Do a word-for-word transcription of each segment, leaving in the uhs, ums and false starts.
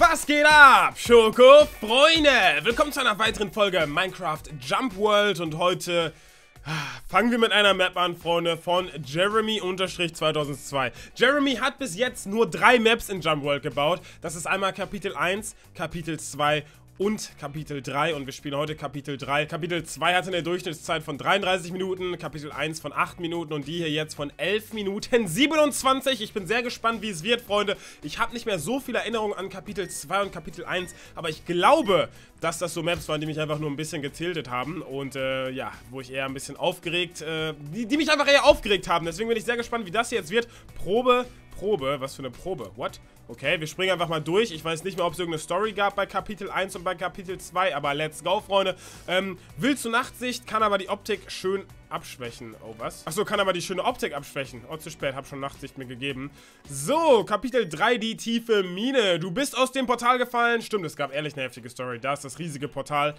Was geht ab, Schoko-Freunde? Willkommen zu einer weiteren Folge Minecraft Jump World und heute fangen wir mit einer Map an, Freunde, von Jeremy zweitausendzwei. Jeremy hat bis jetzt nur drei Maps in Jump World gebaut. Das ist einmal Kapitel eins, Kapitel zwei und Kapitel drei und wir spielen heute Kapitel drei. Kapitel zwei hatte eine Durchschnittszeit von dreiunddreißig Minuten, Kapitel eins von acht Minuten und die hier jetzt von elf Minuten siebenundzwanzig. Ich bin sehr gespannt, wie es wird, Freunde. Ich habe nicht mehr so viele Erinnerungen an Kapitel zwei und Kapitel eins, aber ich glaube, dass das so Maps waren, die mich einfach nur ein bisschen getiltet haben und äh, ja, wo ich eher ein bisschen aufgeregt, äh, die, die mich einfach eher aufgeregt haben. Deswegen bin ich sehr gespannt, wie das hier jetzt wird. Probe, Probe, was für eine Probe? What? Okay, wir springen einfach mal durch. Ich weiß nicht mehr, ob es irgendeine Story gab bei Kapitel eins und bei Kapitel zwei, aber let's go, Freunde. Ähm, will zu Nachtsicht, kann aber die Optik schön abschwächen. Oh, was? Achso, kann aber die schöne Optik abschwächen. Oh, zu spät, hab schon Nachtsicht mir gegeben. So, Kapitel drei, die tiefe Mine. Du bist aus dem Portal gefallen. Stimmt, es gab ehrlich eine heftige Story. Da ist das riesige Portal.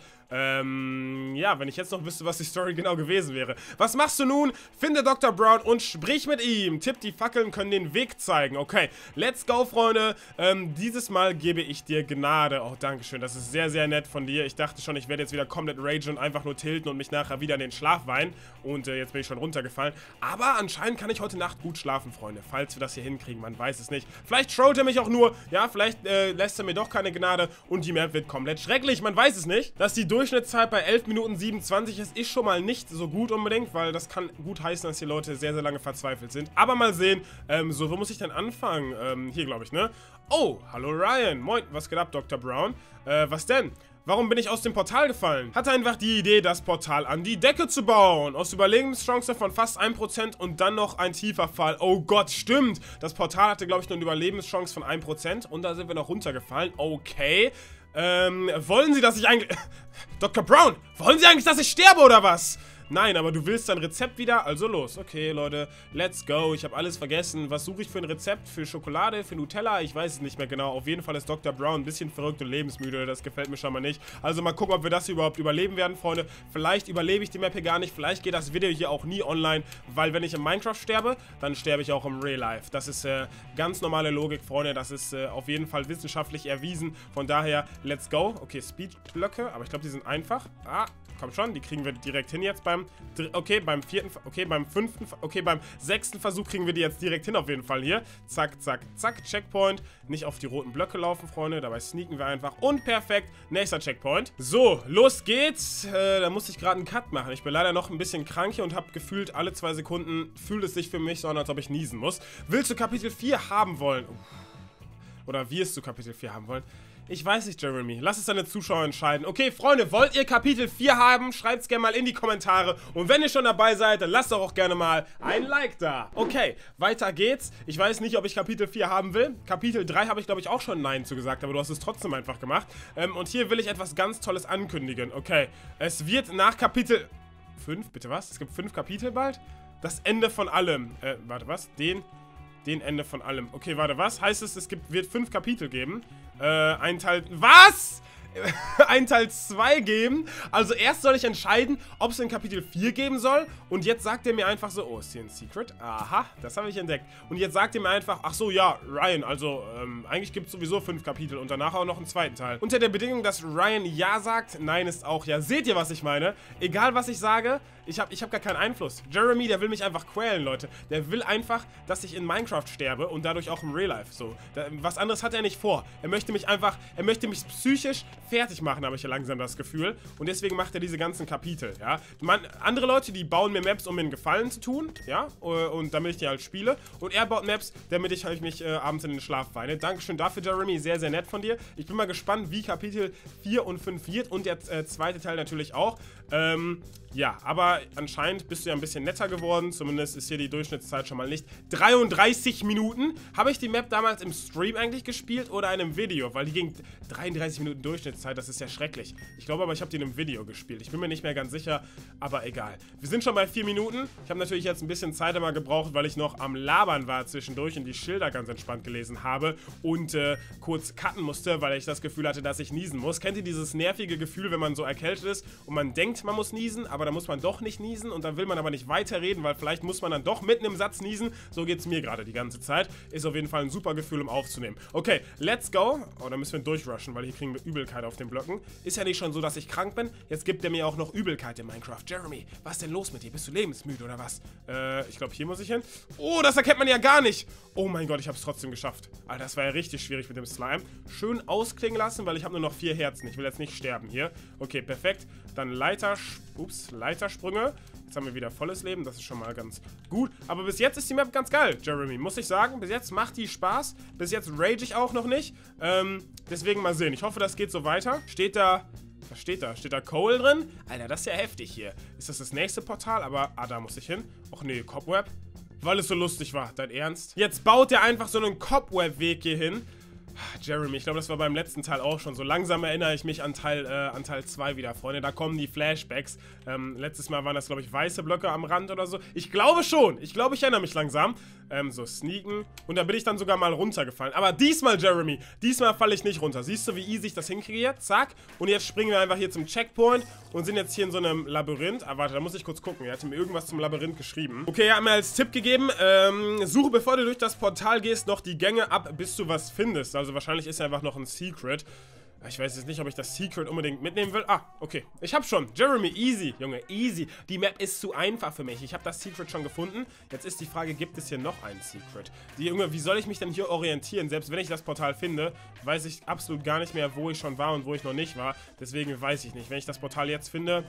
Ähm, ja, wenn ich jetzt noch wüsste, was die Story genau gewesen wäre. Was machst du nun? Finde Doktor Brown und sprich mit ihm. Tipp, die Fackeln können den Weg zeigen. Okay, let's go, Freunde. Ähm, dieses Mal gebe ich dir Gnade. Oh, dankeschön. Das ist sehr, sehr nett von dir. Ich dachte schon, ich werde jetzt wieder komplett ragen und einfach nur tilten und mich nachher wieder in den Schlaf weinen. Und äh, jetzt bin ich schon runtergefallen. Aber anscheinend kann ich heute Nacht gut schlafen, Freunde. Falls wir das hier hinkriegen, man weiß es nicht. Vielleicht trollt er mich auch nur. Ja, vielleicht äh, lässt er mir doch keine Gnade. Und die Map wird komplett schrecklich. Man weiß es nicht. Dass die Durchschnittszeit bei elf Minuten siebenundzwanzig ist, ist schon mal nicht so gut unbedingt. Weil das kann gut heißen, dass die Leute sehr, sehr lange verzweifelt sind. Aber mal sehen. Ähm, so, wo muss ich denn anfangen? Ähm, hier, glaube ich, ne? Oh, hallo Ryan. Moin, was geht ab, Doktor Brown? Äh, was denn? Warum bin ich aus dem Portal gefallen? Hatte einfach die Idee, das Portal an die Decke zu bauen. Aus Überlebenschance von fast ein Prozent und dann noch ein tiefer Fall. Oh Gott, stimmt. Das Portal hatte, glaube ich, nur eine Überlebenschance von ein Prozent und da sind wir noch runtergefallen. Okay. Ähm, wollen Sie, dass ich eigentlich... Doktor Brown, wollen Sie eigentlich, dass ich sterbe oder was? Nein, aber du willst dein Rezept wieder? Also los. Okay, Leute, let's go. Ich habe alles vergessen. Was suche ich für ein Rezept? Für Schokolade? Für Nutella? Ich weiß es nicht mehr genau. Auf jeden Fall ist Doktor Brown ein bisschen verrückt und lebensmüde. Das gefällt mir schon mal nicht. Also mal gucken, ob wir das hier überhaupt überleben werden, Freunde. Vielleicht überlebe ich die Map hier gar nicht. Vielleicht geht das Video hier auch nie online. Weil wenn ich in Minecraft sterbe, dann sterbe ich auch im Real Life. Das ist äh, ganz normale Logik, Freunde. Das ist äh, auf jeden Fall wissenschaftlich erwiesen. Von daher, let's go. Okay, Speedblöcke. Aber ich glaube, die sind einfach. Ah. Komm schon, die kriegen wir direkt hin jetzt beim, okay, beim vierten, okay, beim fünften, okay, beim sechsten Versuch kriegen wir die jetzt direkt hin auf jeden Fall hier. Zack, zack, zack, Checkpoint. Nicht auf die roten Blöcke laufen, Freunde, dabei sneaken wir einfach und perfekt, nächster Checkpoint. So, los geht's. Äh, da muss ich gerade einen Cut machen. Ich bin leider noch ein bisschen krank hier und habe gefühlt alle zwei Sekunden, fühlt es sich für mich so an, als ob ich niesen muss. Willst du Kapitel vier haben wollen? Oder wirst du Kapitel vier haben wollen? Ich weiß nicht, Jeremy. Lass es deine Zuschauer entscheiden. Okay, Freunde, wollt ihr Kapitel vier haben? Schreibt es gerne mal in die Kommentare. Und wenn ihr schon dabei seid, dann lasst doch auch gerne mal ein Like da. Okay, weiter geht's. Ich weiß nicht, ob ich Kapitel vier haben will. Kapitel drei habe ich, glaube ich, auch schon Nein zugesagt, aber du hast es trotzdem einfach gemacht. Ähm, und hier will ich etwas ganz Tolles ankündigen. Okay, es wird nach Kapitel fünf, bitte was? Es gibt fünf Kapitel bald? Das Ende von allem. Äh, warte, was? Den... Den Ende von allem. Okay, warte, was? Heißt es, es gibt, wird fünf Kapitel geben? Äh, ein Teil... Was? ein Teil zwei geben. Also erst soll ich entscheiden, ob es ein Kapitel vier geben soll. Und jetzt sagt er mir einfach so, oh, ist hier ein Secret? Aha, das habe ich entdeckt. Und jetzt sagt er mir einfach, ach so, ja, Ryan, also ähm, eigentlich gibt es sowieso fünf Kapitel und danach auch noch einen zweiten Teil. Unter der Bedingung, dass Ryan ja sagt, nein ist auch ja. Seht ihr, was ich meine? Egal, was ich sage, ich habe ich hab gar keinen Einfluss. Jeremy, der will mich einfach quälen, Leute. Der will einfach, dass ich in Minecraft sterbe und dadurch auch im Real Life. So, da, was anderes hat er nicht vor. Er möchte mich einfach, er möchte mich psychisch fertig machen, habe ich ja langsam das Gefühl. Und deswegen macht er diese ganzen Kapitel, ja. Man, andere Leute, die bauen mir Maps, um mir einen Gefallen zu tun, ja. Und damit ich die halt spiele. Und er baut Maps, damit ich halt mich äh, abends in den Schlaf weine. Dankeschön dafür, Jeremy. Sehr, sehr nett von dir. Ich bin mal gespannt, wie Kapitel vier und fünf wird. Und der äh, zweite Teil natürlich auch. Ähm, ja, aber anscheinend bist du ja ein bisschen netter geworden. Zumindest ist hier die Durchschnittszeit schon mal nicht dreiunddreißig Minuten. Habe ich die Map damals im Stream eigentlich gespielt oder in einem Video? Weil die ging dreiunddreißig Minuten Durchschnitt. Durchschnittszeit, das ist ja schrecklich. Ich glaube aber, ich habe die in einem Video gespielt. Ich bin mir nicht mehr ganz sicher, aber egal. Wir sind schon bei vier Minuten. Ich habe natürlich jetzt ein bisschen Zeit immer gebraucht, weil ich noch am Labern war zwischendurch und die Schilder ganz entspannt gelesen habe und äh, kurz cutten musste, weil ich das Gefühl hatte, dass ich niesen muss. Kennt ihr dieses nervige Gefühl, wenn man so erkältet ist und man denkt, man muss niesen, aber dann muss man doch nicht niesen und dann will man aber nicht weiterreden, weil vielleicht muss man dann doch mitten im Satz niesen. So geht es mir gerade die ganze Zeit. Ist auf jeden Fall ein super Gefühl, um aufzunehmen. Okay, let's go. Oh, da müssen wir durchrushen, weil hier kriegen wir Übelkeit auf den Blöcken. Ist ja nicht schon so, dass ich krank bin. Jetzt gibt er mir auch noch Übelkeit in Minecraft. Jeremy, was ist denn los mit dir? Bist du lebensmüde oder was? Äh, ich glaube, hier muss ich hin. Oh, das erkennt man ja gar nicht. Oh mein Gott, ich habe es trotzdem geschafft. Alter, das war ja richtig schwierig mit dem Slime. Schön ausklingen lassen, weil ich habe nur noch vier Herzen. Ich will jetzt nicht sterben hier. Okay, perfekt. Dann Leiter... Ups, Leitersprünge. Jetzt haben wir wieder volles Leben, das ist schon mal ganz gut. Aber bis jetzt ist die Map ganz geil, Jeremy, muss ich sagen. Bis jetzt macht die Spaß. Bis jetzt rage ich auch noch nicht. Ähm, deswegen mal sehen. Ich hoffe, das geht so weiter. Steht da... Was steht da? Steht da Coal drin? Alter, das ist ja heftig hier. Ist das das nächste Portal? Aber, ah, da muss ich hin. Och nee, Cobweb. Weil es so lustig war. Dein Ernst? Jetzt baut er einfach so einen Cobweb-Weg hier hin. Jeremy, ich glaube, das war beim letzten Teil auch schon. So langsam erinnere ich mich an Teil äh, an Teil zwei wieder, Freunde. Da kommen die Flashbacks. Ähm, letztes Mal waren das, glaube ich, weiße Blöcke am Rand oder so. Ich glaube schon. Ich glaube, ich erinnere mich langsam. Ähm, so, sneaken. Und da bin ich dann sogar mal runtergefallen. Aber diesmal, Jeremy, diesmal falle ich nicht runter. Siehst du, wie easy ich das hinkriege jetzt? Zack. Und jetzt springen wir einfach hier zum Checkpoint und sind jetzt hier in so einem Labyrinth. Ah, warte, da muss ich kurz gucken. Er hat mir irgendwas zum Labyrinth geschrieben. Okay, er hat mir als Tipp gegeben, ähm, suche, bevor du durch das Portal gehst, noch die Gänge ab, bis du was findest. Also wahrscheinlich ist er einfach noch ein Secret. Ich weiß jetzt nicht, ob ich das Secret unbedingt mitnehmen will. Ah, okay. Ich hab's schon. Jeremy, easy. Junge, easy. Die Map ist zu einfach für mich. Ich habe das Secret schon gefunden. Jetzt ist die Frage, gibt es hier noch ein Secret? Die, Junge, wie soll ich mich denn hier orientieren? Selbst wenn ich das Portal finde, weiß ich absolut gar nicht mehr, wo ich schon war und wo ich noch nicht war. Deswegen weiß ich nicht. Wenn ich das Portal jetzt finde...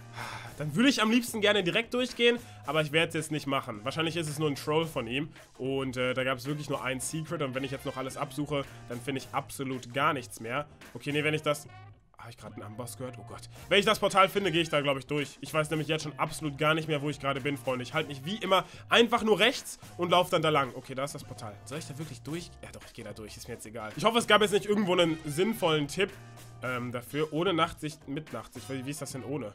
Dann würde ich am liebsten gerne direkt durchgehen, aber ich werde es jetzt nicht machen. Wahrscheinlich ist es nur ein Troll von ihm und äh, da gab es wirklich nur ein Secret und wenn ich jetzt noch alles absuche, dann finde ich absolut gar nichts mehr. Okay, nee, wenn ich das... Habe ich gerade einen Amboss gehört? Oh Gott. Wenn ich das Portal finde, gehe ich da, glaube ich, durch. Ich weiß nämlich jetzt schon absolut gar nicht mehr, wo ich gerade bin, Freunde. Ich halte mich wie immer einfach nur rechts und laufe dann da lang. Okay, da ist das Portal. Soll ich da wirklich durch? Ja doch, ich gehe da durch. Ist mir jetzt egal. Ich hoffe, es gab jetzt nicht irgendwo einen sinnvollen Tipp ähm, dafür. Ohne Nachtsicht, mit Nachtsicht. Wie ist das denn ohne?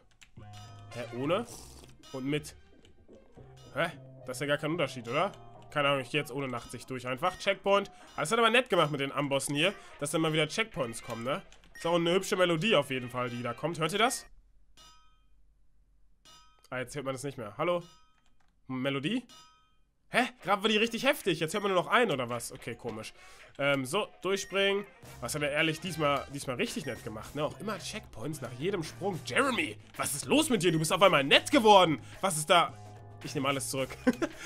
Hä, ohne? Und mit. Hä? Das ist ja gar kein Unterschied, oder? Keine Ahnung, ich gehe jetzt ohne Nachtsicht durch einfach. Checkpoint. Das hat aber nett gemacht mit den Ambossen hier, dass dann mal wieder Checkpoints kommen, ne? Ist auch eine hübsche Melodie auf jeden Fall, die da kommt. Hört ihr das? Ah, jetzt hört man das nicht mehr. Hallo? Melodie? Hä? Gerade war die richtig heftig. Jetzt hört man nur noch einen, oder was? Okay, komisch. Ähm, so, durchspringen. Was hat er ehrlich diesmal, diesmal richtig nett gemacht, ne? Auch immer Checkpoints nach jedem Sprung. Jeremy, was ist los mit dir? Du bist auf einmal nett geworden. Was ist da... Ich nehme alles zurück.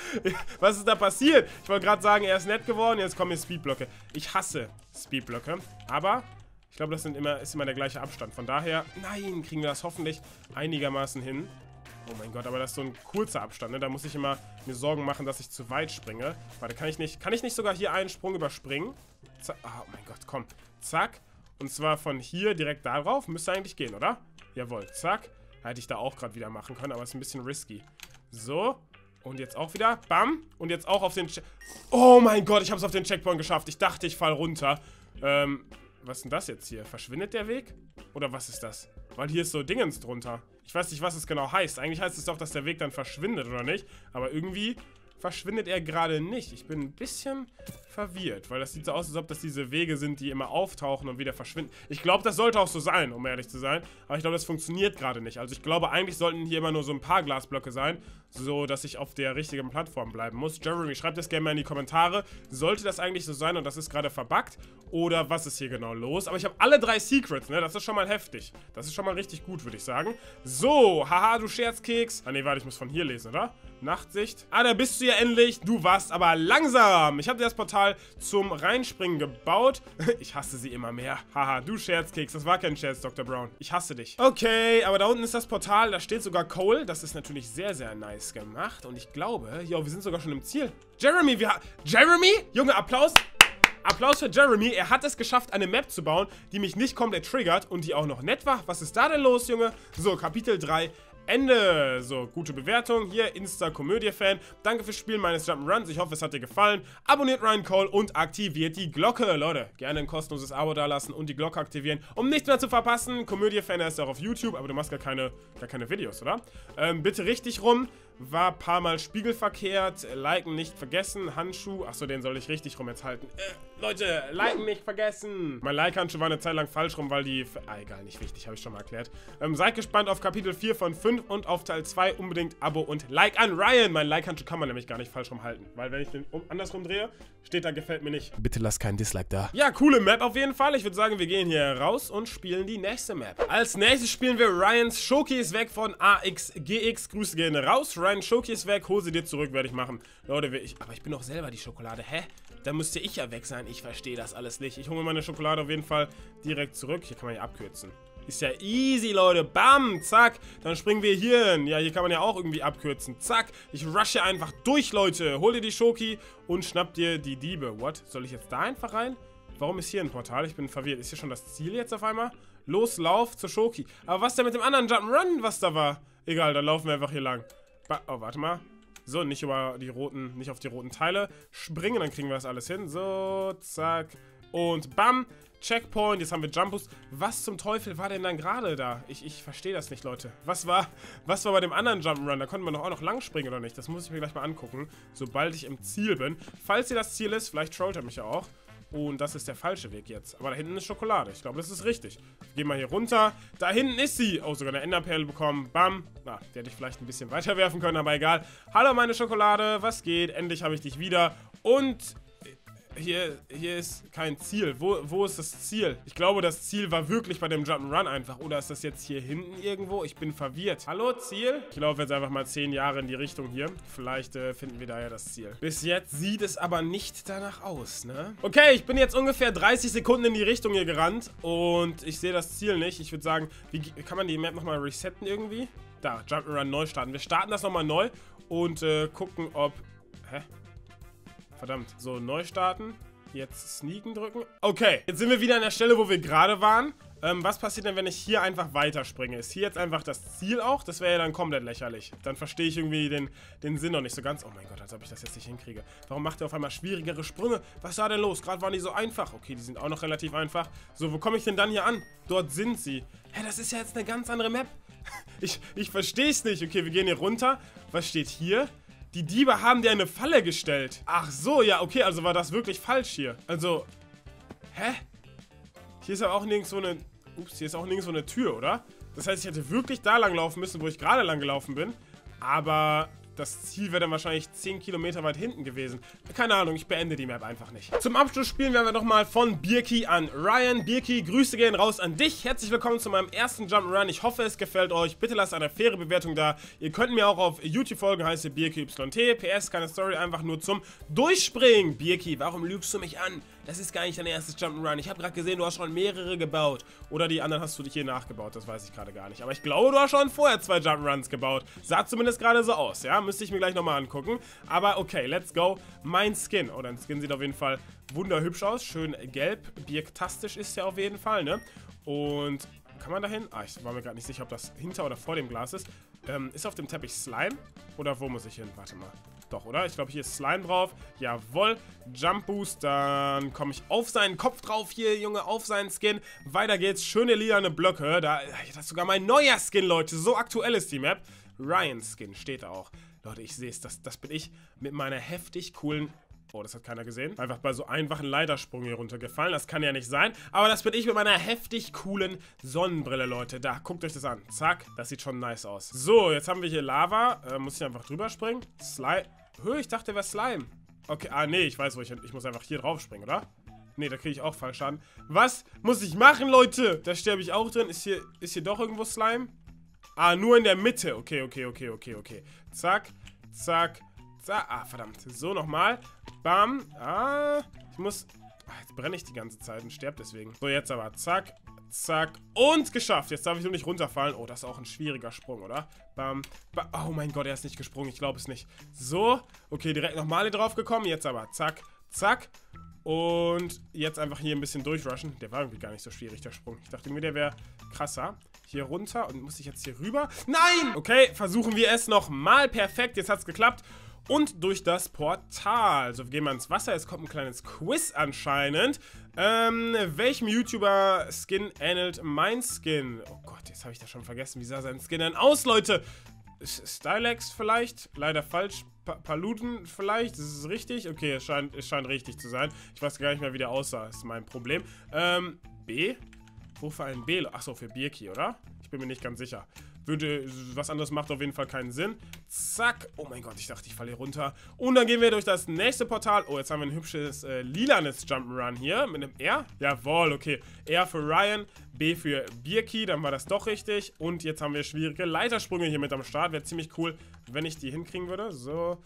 Was ist da passiert? Ich wollte gerade sagen, er ist nett geworden. Jetzt kommen hier Speedblöcke. Ich hasse Speedblöcke. Aber ich glaube, das sind immer, ist immer der gleiche Abstand. Von daher, nein, kriegen wir das hoffentlich einigermaßen hin. Oh mein Gott, aber das ist so ein kurzer Abstand, ne? Da muss ich immer mir Sorgen machen, dass ich zu weit springe. Warte, kann ich nicht, kann ich nicht sogar hier einen Sprung überspringen? Zack. Oh mein Gott, komm. Zack. Und zwar von hier direkt darauf. Müsste eigentlich gehen, oder? Jawohl, zack. Hätte ich da auch gerade wieder machen können, aber ist ein bisschen risky. So. Und jetzt auch wieder. Bam. Und jetzt auch auf den... Che oh mein Gott, ich habe es auf den Checkpoint geschafft. Ich dachte, ich fall runter. Ähm, was ist denn das jetzt hier? Verschwindet der Weg? Oder was ist das? Weil hier ist so Dingens drunter. Ich weiß nicht, was es genau heißt. Eigentlich heißt es doch, dass der Weg dann verschwindet, oder nicht? Aber irgendwie verschwindet er gerade nicht. Ich bin ein bisschen verwirrt, weil das sieht so aus, als ob das diese Wege sind, die immer auftauchen und wieder verschwinden. Ich glaube, das sollte auch so sein, um ehrlich zu sein. Aber ich glaube, das funktioniert gerade nicht. Also ich glaube, eigentlich sollten hier immer nur so ein paar Glasblöcke sein, so dass ich auf der richtigen Plattform bleiben muss. Jeremy, schreibt das gerne mal in die Kommentare. Sollte das eigentlich so sein und das ist gerade verbuggt? Oder was ist hier genau los? Aber ich habe alle drei Secrets, ne? Das ist schon mal heftig. Das ist schon mal richtig gut, würde ich sagen. So, haha, du Scherzkeks. Ah, ne, warte, ich muss von hier lesen, oder? Nachtsicht. Ah, da bist du ja endlich. Du warst aber langsam. Ich habe dir das Portal zum Reinspringen gebaut. Ich hasse sie immer mehr. Haha, du Scherzkeks. Das war kein Scherz, Doktor Brown. Ich hasse dich. Okay, aber da unten ist das Portal. Da steht sogar Coal. Das ist natürlich sehr, sehr nice gemacht. Und ich glaube, jo, wir sind sogar schon im Ziel. Jeremy, wir haben... Jeremy? Junge, Applaus. Applaus für Jeremy. Er hat es geschafft, eine Map zu bauen, die mich nicht komplett triggert und die auch noch nett war. Was ist da denn los, Junge? So, Kapitel drei. Ende. So, gute Bewertung. Hier, Insta-Komödie-Fan. Danke fürs Spielen meines Jump'n'Runs. Ich hoffe, es hat dir gefallen. Abonniert Ryan Cole und aktiviert die Glocke. Leute, gerne ein kostenloses Abo dalassen und die Glocke aktivieren, um nichts mehr zu verpassen. Komödie-Fan ist auch auf YouTube, aber du machst gar keine, gar keine Videos, oder? Ähm, bitte richtig rum. War ein paar Mal spiegelverkehrt. Liken nicht vergessen. Handschuh. Achso, den soll ich richtig rum jetzt halten. Äh, Leute, liken nicht vergessen. Mein Like-Handschuh war eine Zeit lang falsch rum, weil die... Ah, egal, nicht wichtig, habe ich schon mal erklärt. Ähm, seid gespannt auf Kapitel vier von fünf und auf Teil zwei. Unbedingt Abo und Like an Ryan. Mein Like-Handschuh kann man nämlich gar nicht falsch rum halten. Weil wenn ich den um, andersrum drehe, steht da, gefällt mir nicht. Bitte lass keinen Dislike da. Ja, coole Map auf jeden Fall. Ich würde sagen, wir gehen hier raus und spielen die nächste Map. Als nächstes spielen wir Ryans Schoki ist weg von A X G X. Grüße gerne raus. Ryan Schoki ist weg. Hol sie dir zurück, werde ich machen. Leute, ich, aber ich bin doch selber die Schokolade. Hä? Da müsste ich ja weg sein. Ich verstehe das alles nicht. Ich hole mir meine Schokolade auf jeden Fall direkt zurück. Hier kann man ja abkürzen. Ist ja easy, Leute. Bam, zack. Dann springen wir hier hin. Ja, hier kann man ja auch irgendwie abkürzen. Zack. Ich rushe einfach durch, Leute. Hol dir die Schoki und schnapp dir die Diebe. What? Soll ich jetzt da einfach rein? Warum ist hier ein Portal? Ich bin verwirrt. Ist hier schon das Ziel jetzt auf einmal? Los, lauf zur Schoki. Aber was denn mit dem anderen Jump'n'Run, was da war? Egal, dann laufen wir einfach hier lang. Ba oh, warte mal. So, nicht über die roten, nicht auf die roten Teile springen, dann kriegen wir das alles hin. So, zack. Und bam. Checkpoint, jetzt haben wir Jump Boost. Was zum Teufel war denn dann gerade da? Ich, ich verstehe das nicht, Leute. Was war, was war bei dem anderen Jump'n'Run? Da konnte man doch auch noch lang springen, oder nicht? Das muss ich mir gleich mal angucken, sobald ich im Ziel bin. Falls ihr das Ziel ist, vielleicht trollt er mich ja auch. Und das ist der falsche Weg jetzt. Aber da hinten ist Schokolade. Ich glaube, das ist richtig. Gehen wir hier runter. Da hinten ist sie. Oh, sogar eine Enderperle bekommen. Bam. Na, die hätte ich vielleicht ein bisschen weiter werfen können, aber egal. Hallo, meine Schokolade. Was geht? Endlich habe ich dich wieder. Und... Hier, hier ist kein Ziel. Wo, wo ist das Ziel? Ich glaube, das Ziel war wirklich bei dem Jump'n'Run einfach. Oder ist das jetzt hier hinten irgendwo? Ich bin verwirrt. Hallo, Ziel? Ich laufe jetzt einfach mal zehn Jahre in die Richtung hier. Vielleicht äh, finden wir da ja das Ziel. Bis jetzt sieht es aber nicht danach aus, ne? Okay, ich bin jetzt ungefähr dreißig Sekunden in die Richtung hier gerannt. Und ich sehe das Ziel nicht. Ich würde sagen, wie kann man die Map nochmal resetten irgendwie? Da, Jump'n'Run neu starten. Wir starten das nochmal neu und äh, gucken, ob... Hä? Verdammt. So, neu starten. Jetzt sneaken drücken. Okay, jetzt sind wir wieder an der Stelle, wo wir gerade waren. Ähm, was passiert denn, wenn ich hier einfach weiterspringe? Ist hier jetzt einfach das Ziel auch? Das wäre ja dann komplett lächerlich. Dann verstehe ich irgendwie den, den Sinn noch nicht so ganz. Oh mein Gott, als ob ich das jetzt nicht hinkriege. Warum macht er auf einmal schwierigere Sprünge? Was war denn los? Gerade waren die so einfach. Okay, die sind auch noch relativ einfach. So, wo komme ich denn dann hier an? Dort sind sie. Hä, das ist ja jetzt eine ganz andere Map. Ich, ich verstehe es nicht. Okay, wir gehen hier runter. Was steht hier? Die Diebe haben dir eine Falle gestellt. Ach so, ja, okay, also war das wirklich falsch hier. Also, hä? Hier ist aber auch nirgendwo eine... Ups, hier ist auch nirgendwo eine Tür, oder? Das heißt, ich hätte wirklich da lang laufen müssen, wo ich gerade lang gelaufen bin. Aber das Ziel wäre dann wahrscheinlich zehn Kilometer weit hinten gewesen. Keine Ahnung, ich beende die Map einfach nicht. Zum Abschluss spielen wir nochmal von Birki an Ryan. Birki, Grüße gehen raus an dich. Herzlich willkommen zu meinem ersten Jump'n'Run. Ich hoffe, es gefällt euch. Bitte lasst eine faire Bewertung da. Ihr könnt mir auch auf YouTube folgen, heiße Birki Y T. P S, keine Story, einfach nur zum Durchspringen. Birki, warum lügst du mich an? Das ist gar nicht dein erstes Jump'n'Run. Ich habe gerade gesehen, du hast schon mehrere gebaut. Oder die anderen hast du dich hier nachgebaut, das weiß ich gerade gar nicht. Aber ich glaube, du hast schon vorher zwei Jump'n'Runs gebaut. Sah zumindest gerade so aus, ja? Müsste ich mir gleich nochmal angucken. Aber okay, let's go. Mein Skin. Oh, dein Skin sieht auf jeden Fall wunderhübsch aus. Schön gelb. Birktastisch ist ja auf jeden Fall, ne? Und kann man da hin? Ah, ich war mir gerade nicht sicher, ob das hinter oder vor dem Glas ist. Ähm, ist auf dem Teppich Slime? Oder wo muss ich hin? Warte mal. Doch, oder? Ich glaube, hier ist Slime drauf. Jawohl. Jump Boost. Dann komme ich auf seinen Kopf drauf hier, Junge, auf seinen Skin. Weiter geht's. Schöne lilane Blöcke. Da, das ist sogar mein neuer Skin, Leute. So aktuell ist die Map. Ryan Skin steht da auch. Leute, ich sehe es. Das, das bin ich mit meiner heftig coolen... Oh, das hat keiner gesehen. Einfach bei so einfachen Leitersprung hier runtergefallen. Das kann ja nicht sein. Aber das bin ich mit meiner heftig coolen Sonnenbrille, Leute. Da, guckt euch das an. Zack, das sieht schon nice aus. So, jetzt haben wir hier Lava. Äh, muss ich einfach drüber springen? Slime. Hö, ich dachte, der wäre Slime. Okay, ah, nee, ich weiß, wo ich hin. Ich muss einfach hier drauf springen, oder? Nee, da kriege ich auch Fallschaden. Was muss ich machen, Leute? Da sterbe ich auch drin. Ist hier, ist hier doch irgendwo Slime? Ah, nur in der Mitte. Okay, okay, okay, okay, okay. Zack, zack. Ah, verdammt. So, nochmal. Bam. Ah, ich muss... Ach, jetzt brenne ich die ganze Zeit und sterbe deswegen. So, jetzt aber. Zack, zack. Und geschafft. Jetzt darf ich nur nicht runterfallen. Oh, das ist auch ein schwieriger Sprung, oder? Bam. Ba oh mein Gott, er ist nicht gesprungen. Ich glaube es nicht. So. Okay, direkt nochmal hier drauf gekommen. Jetzt aber. Zack, zack. Und jetzt einfach hier ein bisschen durchrushen. Der war irgendwie gar nicht so schwierig, der Sprung. Ich dachte mir, der wäre krasser. hier runter und muss ich jetzt hier rüber? Nein! Okay, versuchen wir es nochmal. Perfekt, jetzt hat es geklappt. Und durch das Portal. So, wir gehen mal ins Wasser. Jetzt kommt ein kleines Quiz anscheinend. Ähm, welchem YouTuber-Skin ähnelt mein Skin? Oh Gott, jetzt habe ich das schon vergessen. Wie sah sein Skin denn aus, Leute? Stylex vielleicht? Leider falsch. Pa Paluten vielleicht? Das ist richtig? Okay, es scheint, es scheint richtig zu sein. Ich weiß gar nicht mehr, wie der aussah. Das ist mein Problem. Ähm, B? Wofür ein B? Achso, für Birki, oder? Ich bin mir nicht ganz sicher. Würde, was anderes macht auf jeden Fall keinen Sinn. Zack. Oh mein Gott, ich dachte, ich falle hier runter. Und dann gehen wir durch das nächste Portal. Oh, jetzt haben wir ein hübsches äh, lilanes Jump'n'Run hier. Mit einem R. Jawohl, okay. R für Ryan, B für Birki. Dann war das doch richtig. Und jetzt haben wir schwierige Leitersprünge hier mit am Start. Wäre ziemlich cool, wenn ich die hinkriegen würde. So,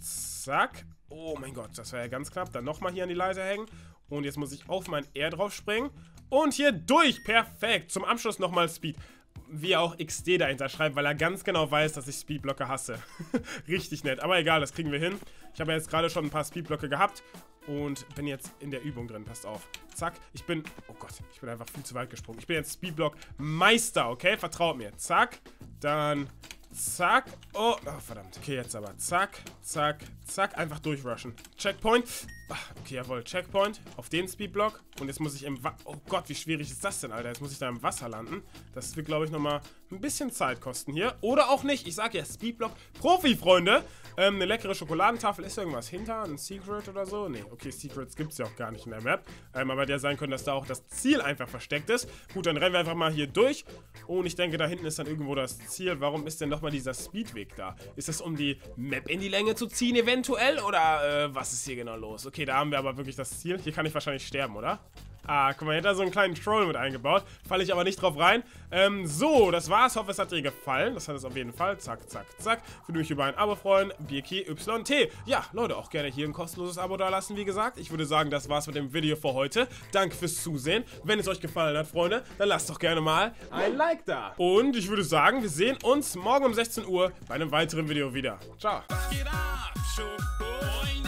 zack. Oh mein Gott, das wäre ja ganz knapp. Dann nochmal hier an die Leiter hängen. Und jetzt muss ich auf mein R drauf springen. Und hier durch. Perfekt. Zum Abschluss nochmal Speed. Wie er auch X D dahinter schreibt, weil er ganz genau weiß, dass ich Speedblöcke hasse. Richtig nett, aber egal, das kriegen wir hin. Ich habe ja jetzt gerade schon ein paar Speedblöcke gehabt und bin jetzt in der Übung drin, passt auf. Zack, ich bin, oh Gott, ich bin einfach viel zu weit gesprungen. Ich bin jetzt Speedblock-Meister, okay? Vertraut mir. Zack, dann zack, oh, oh, verdammt. Okay, jetzt aber zack, zack, zack, einfach durchrushen. Checkpoint. Ach, okay, jawohl, Checkpoint auf den Speedblock. Und jetzt muss ich im Wasser. Oh Gott, wie schwierig ist das denn, Alter? Jetzt muss ich da im Wasser landen. Das wird, glaube ich, nochmal ein bisschen Zeit kosten hier. Oder auch nicht. Ich sage ja, Speedblock Profi, Freunde. Ähm, eine leckere Schokoladentafel. Ist irgendwas hinter? Ein Secret oder so? Nee, okay, Secrets gibt es ja auch gar nicht in der Map. Ähm, aber der sein können, dass da auch das Ziel einfach versteckt ist. Gut, dann rennen wir einfach mal hier durch. Und ich denke, da hinten ist dann irgendwo das Ziel. Warum ist denn nochmal dieser Speedweg da? Ist das, um die Map in die Länge zu ziehen, eventuell? Oder äh, was ist hier genau los? Okay, da haben wir aber wirklich das Ziel. Hier kann ich wahrscheinlich sterben, oder? Ah, guck mal, hier hat er so einen kleinen Troll mit eingebaut. Falle ich aber nicht drauf rein. Ähm, so, das war's. Hoffe, es hat dir gefallen. Das hat es auf jeden Fall. Zack, zack, zack. Würde mich über ein Abo freuen. Birki Y T. Ja, Leute, auch gerne hier ein kostenloses Abo da lassen, wie gesagt. Ich würde sagen, das war's mit dem Video für heute. Danke fürs Zusehen. Wenn es euch gefallen hat, Freunde, dann lasst doch gerne mal ein Like da. Und ich würde sagen, wir sehen uns morgen um sechzehn Uhr bei einem weiteren Video wieder. Ciao.